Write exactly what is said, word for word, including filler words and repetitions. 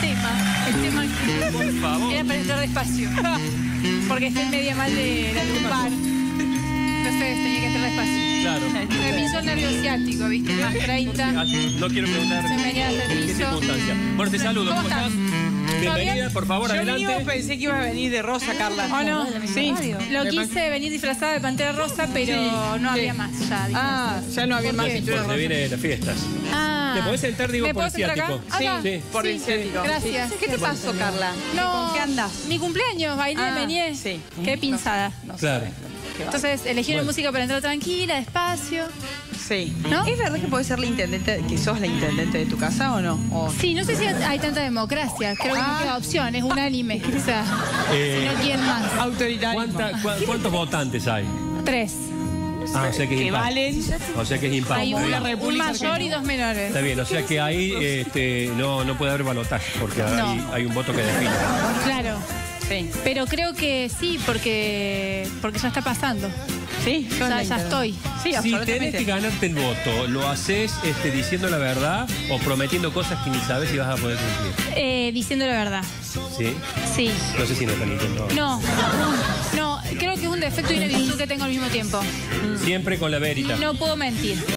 tema. El tema que Por favor. era para entrar despacio. Porque estoy media mal de la lumbar. Entonces tenía que entrar despacio. Claro. Me pisó el nervio ciático, ¿viste? Más treinta. No quiero preguntar Se me venía hasta el en qué piso. circunstancia. Bueno, te saludo. ¿Cómo ¿Cómo estás? estás? Bienvenida, bien? por favor, Yo adelante. mínimo pensé que ibas a venir de rosa, Carla. ¿O no? Sí. Lo Me quise venir disfrazada de Pantera Rosa, pero Sí. no había Sí. más ya. Ah, ya no había ¿Por más qué? cintura Porque rosa. viene de las fiestas. Ah. ¿Te podés sentar, digo, ¿Me por el puedo sentar acá? ciático? Acá. Sí. Por el ciático. Gracias. ¿Qué te pasó, Carla? No. ¿Con qué andás? Mi cumpleaños, bailé, Ah, vení. sí. Qué pinzada. No Claro. sabes qué va. Entonces elegí una Bueno. música para entrar tranquila, despacio. Sí. ¿No? ¿Es verdad que podés ser la intendente, que sos la intendente de tu casa o no? O... Sí, no sé si hay tanta democracia. Creo que no Ah. queda opción, es unánime. O sea, Eh, si no quieren más. Autoritarismo. ¿cuánta- cua- ¿Cuántos votantes hay? Tres. Ah, o sea que es Que impar. valen. O sea que es impar. Hay Está un, bien. la un República mayor y Argentina. dos menores. Está bien, o sea que ahí este, no, no puede haber balotaje, porque No. hay, hay un voto que define. Claro. Sí. Pero creo que sí, porque porque ya está pasando. Sí, sos Ya- la ya intendente. estoy. Sí, Si tenés absolutamente. que ganarte el voto, ¿lo haces este, diciendo la verdad o prometiendo cosas que ni sabes si vas a poder cumplir? Eh, diciendo la verdad. ¿Sí? Sí. No sé si no están intentando. No, no, creo que es un defecto y una virtud que tengo al mismo tiempo. Siempre con la verita. No puedo mentir.